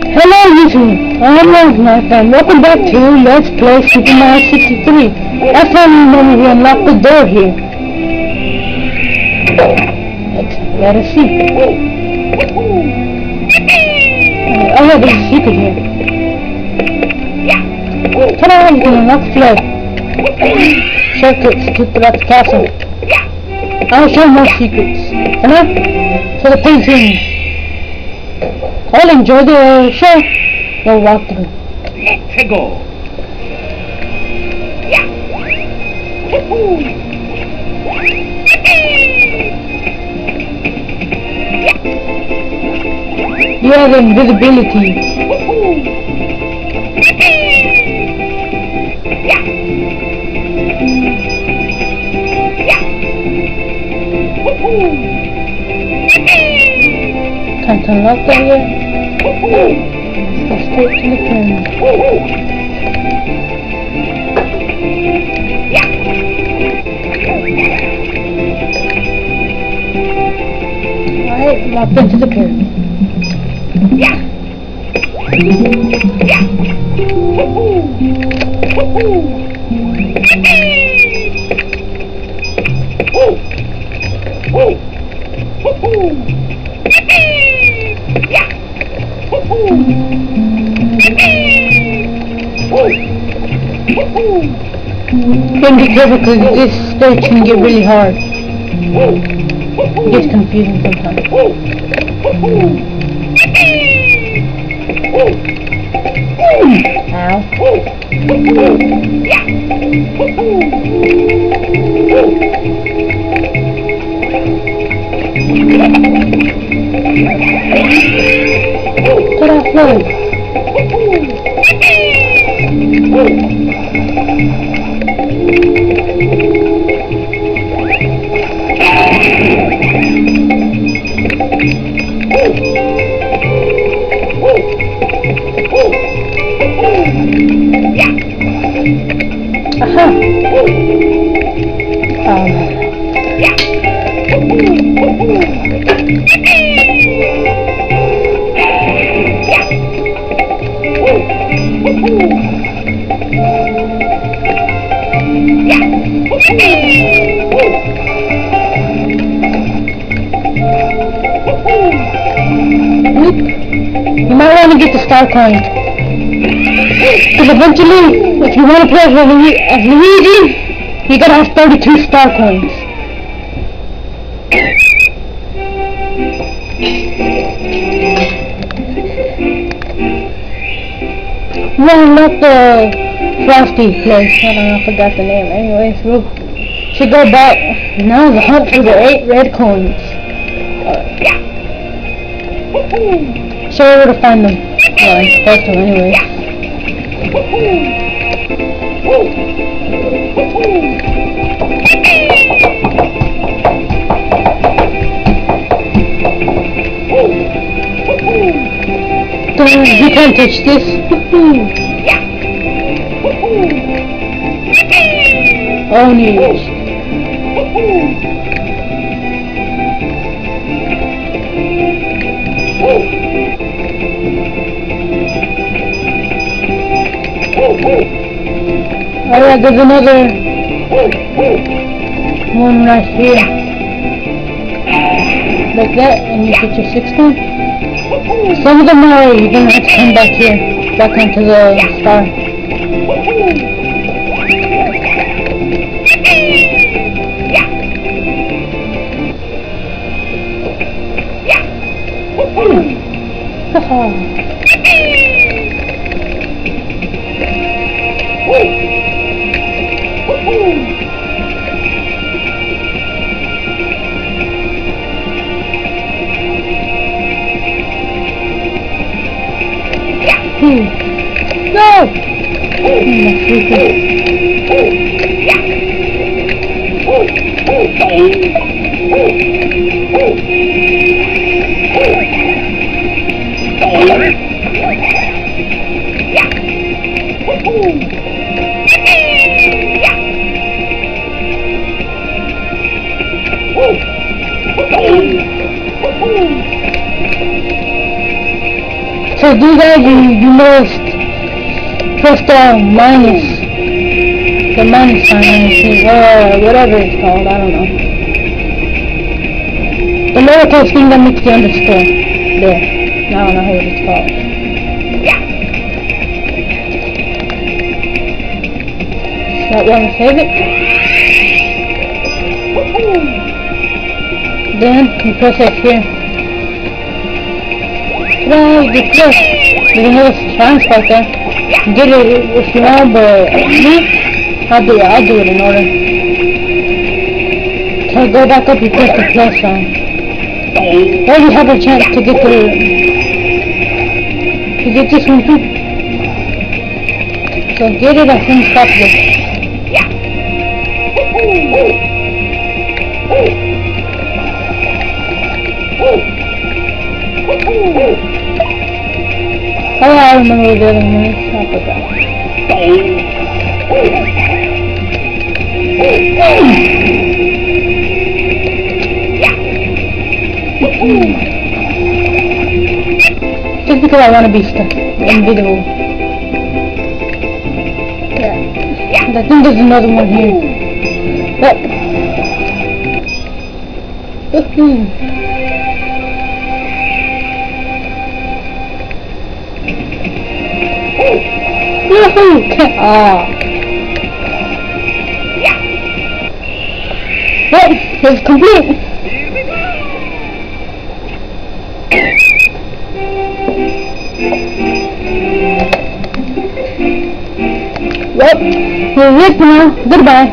Hello YouTube, I'm Rosemont and welcome back to Let's Play Super Mario 63. Last time you remember we unlocked the door here. Let us see. Oh yeah, there's a secret here. Turn around, you can unlock the flood. Shortcuts to get out the castle. I'll show more secrets. Come on, so the painting. I'll enjoy the show. We'll walk through. Let's go. You have invisibility. Can't unlock that yet. Go straight to the pyramid. Alright, locked into the pyramid. Then be careful because this stage can get really hard. It gets confusing sometimes. Ow. Get off road. Aha! You might want to get the star coin. Because eventually, if you want to play as Luigi, you gotta have 32 star coins. No, not the Frosty place. I don't know, I forgot the name. Anyways, we should go back. Now the hunt for the 8 red coins. Show you where to find them. Well, I'm supposed to anyway. You can't touch this. Oh, neat. Alright, there's another one right here. Like that, and you get your 6th one. Some of them are, you're gonna have to come back here, back onto the star. Haha. No! So do that, you must press down minus, the minus sign on the sheet, whatever it's called, I don't know. The lowercase thing that makes the underscore. There. I don't know what it's called. That one, save it. Then you press X here. You press. There's another chance right there. Get it if you want, but me, I'll do it in order. So go back up, you press the plus sign. Or you have a chance to get this one too. So get it as soon as possible. Oh, I remember the other one. I'll put that. Just because I want to be stuck invisible. Yeah. I think there's another one here. But well, it's complete. Well, we're good now. Goodbye.